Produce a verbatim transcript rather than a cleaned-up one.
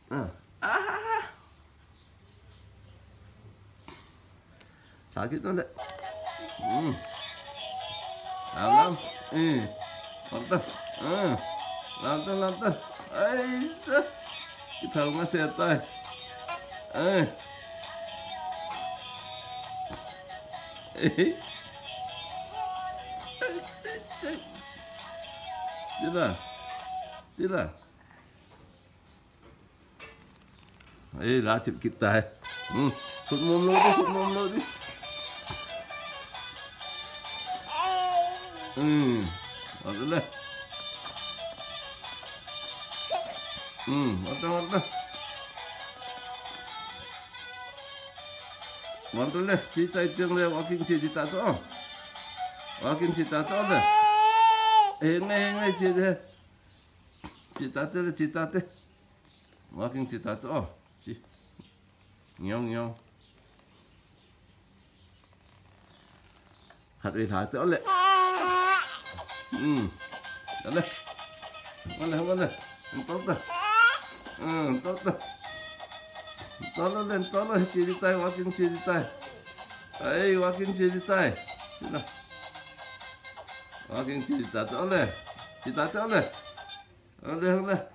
ờ à thả cái nó đấy. Ừ. Làm lắm. Ừ. Làm tân. Ừ. Làm tân làm tân. Ấy đó. Cái thằng nó xe tay. Ừ. Ấy. Sila. Sila. Eh, latip kita. Hmm. Put mom lo đi, put mom lo đi. Hmm. Ada lah. Hmm, ada ada. Mantul deh, cica itu yang dia walking cica tu. Walking cica tu ada. Eh, ini ini cica. Cica tu cica tu. Walking cica tu. Oh, ci. Nyong nyong. Hạt đi thả tu le. Hmm. Ada. Mana mana. Entok dah. Hmm, entok dah. Tolo lên, tolo chỉ đi tay, walking chỉ đi tay. Ấy, walking chỉ đi tay. Sila. Walking chỉ đi tay, tolo. Chỉ tay tolo. Ole, ole.